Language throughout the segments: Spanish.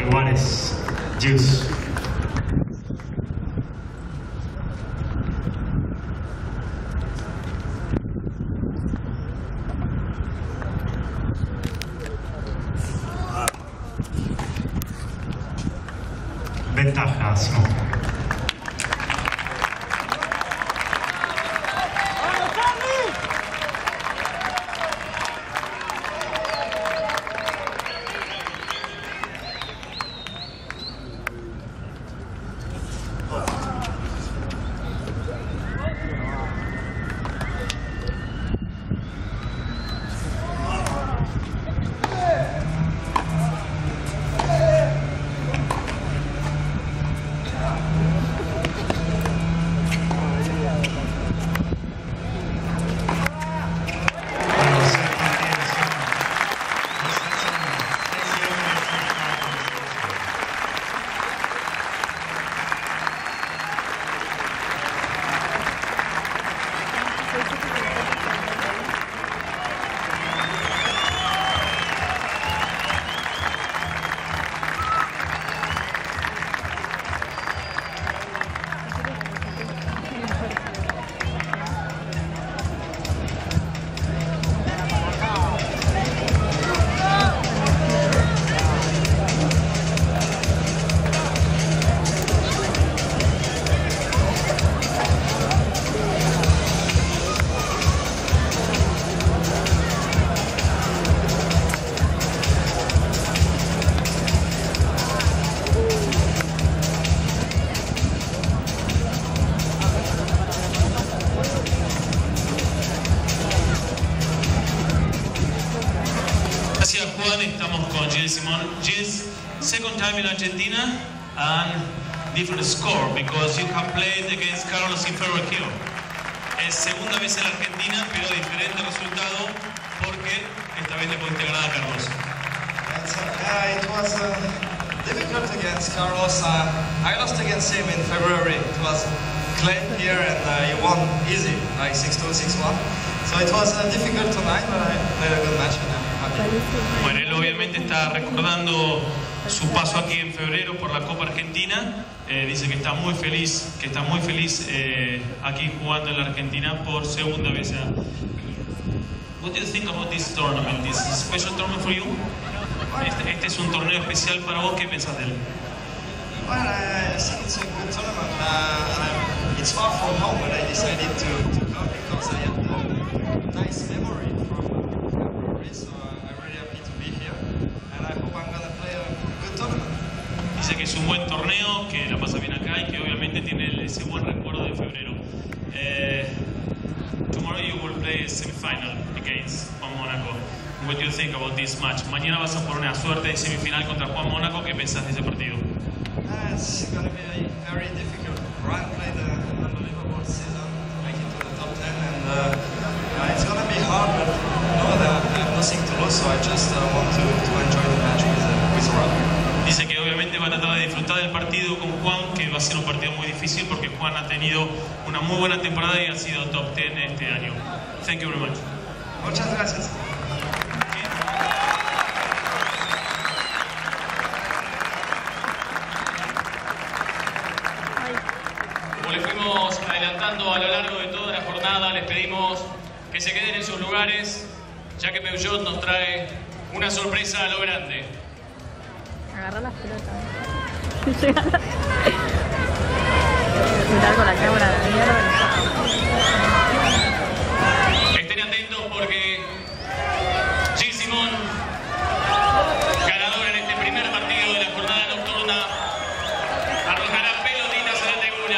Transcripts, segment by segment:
iguales. Juice. Ventaja, Simón. Estamos con Gil Simón. Gil's second time in Argentina and different score because you have played against Carlos in Ferro Hill. Es segunda vez en la Argentina, pero diferente resultado porque esta vez le pudiste ganar a Carlos. It was difficult against Carlos. I lost against him in February. It was clay here and he won easy, like 6-2, 6-1. So it was difficult tonight, but I played a good match and I'm happy. Bueno, él obviamente está recordando su paso aquí en febrero por la Copa Argentina. Dice que está muy feliz, aquí jugando en la Argentina por segunda vez. What do you think about this tournament? This is a special tournament for you? Este es un torneo especial para vos. ¿Qué pensás de él? Well, I think it's a good tournament. It's far from home, but I decided to come because I had a nice memory from February, so I'm really happy to be here, and I hope I'm going to play a good tournament. Dice que es un buen torneo, que la pasa bien acá y que obviamente tiene ese buen recuerdo de febrero. Tomorrow you will play a semifinal against Juan Mónaco. What do you think about this match? Mañana vas a por una suerte de semifinal contra Juan Mónaco. ¿Qué pensás de ese partido? It's going to be a very difficult. Ryan played an unbelievable season to make it to the top 10, and it's going to be hard, but I have nothing to lose, so I just want to enjoy the match with Ryan. Dice que obviamente va a tratar de disfrutar del partido con Juan, que va a ser un partido muy difícil porque Juan ha tenido una muy buena temporada y ha sido top 10 este año. Thank you very much. Muchas gracias. Como les fuimos adelantando a lo largo de toda la jornada, les pedimos que se queden en sus lugares, ya que Peugeot nos trae una sorpresa a lo grande. Agarra las pelotas. Mirar con la cámara de mierda. Estén atentos porque Gil Simón, ganador en este primer partido de la jornada nocturna, arrojará pelotitas a la tribuna.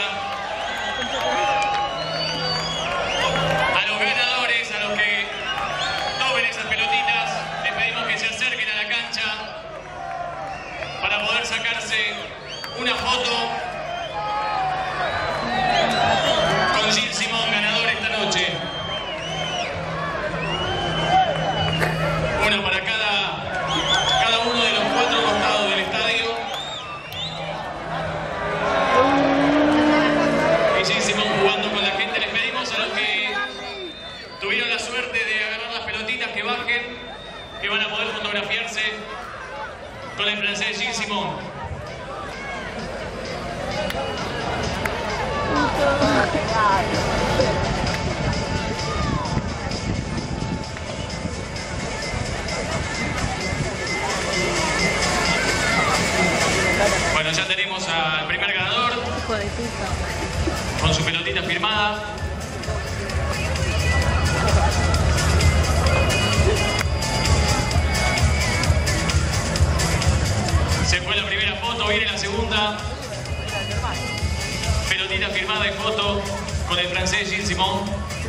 A los ganadores, a los que tomen esas pelotitas, les pedimos que se acerquen a la cancha para poder sacarse una foto con Gil Simón, ganador esta noche. Una para cada uno de los 4 costados del estadio. Y Gil Simón jugando con la gente. Les pedimos a los que tuvieron la suerte de agarrar las pelotitas que bajen, que van a poder fotografiarse con el francés Gilles Simon. Bueno, ya tenemos al primer ganador Hijo de puta. con su pelotita firmada. Se fue la primera foto, viene la segunda. Pelotita firmada y foto con el francés Gilles Simon.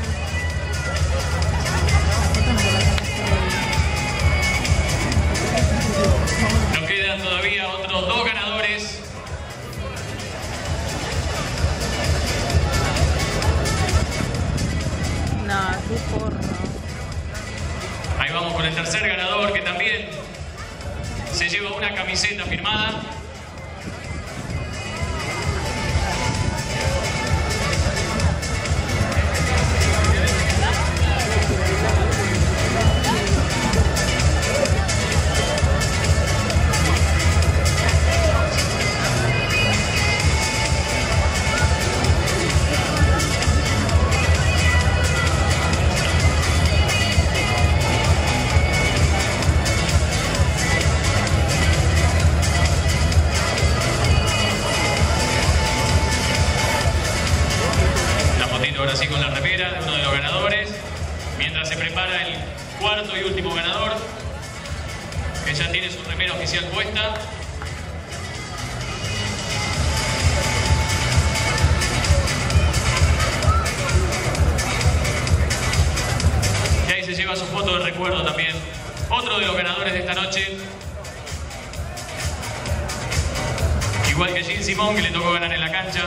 Nos quedan todavía otros 2 ganadores. No, qué porro. Ahí vamos con el tercer ganador que también se lleva una camiseta firmada. Ahora sí con la remera de uno de los ganadores, mientras se prepara el cuarto y último ganador, que ya tiene su remera oficial puesta. Y ahí se lleva su foto de recuerdo también, otro de los ganadores de esta noche, igual que Gilles Simon, que le tocó ganar en la cancha.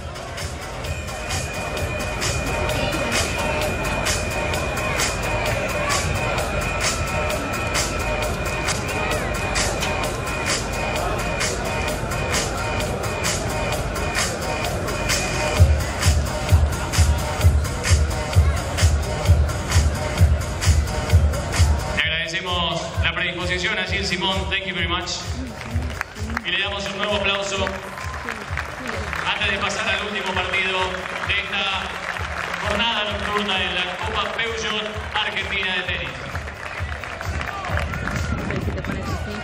La predisposición a Gilles Simon, thank you very much. Y le damos un nuevo aplauso antes de pasar al último partido de esta jornada nocturna en la Copa Peugeot Argentina de tenis. Si te parece así.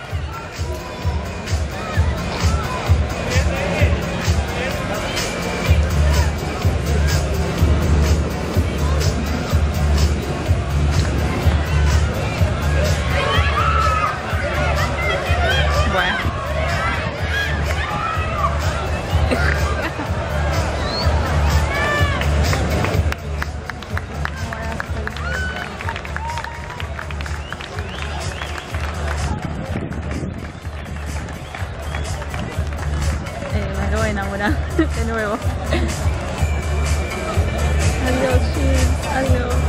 Bueno. Me voy a enamorar de nuevo. Adiós, Gilles. Adiós.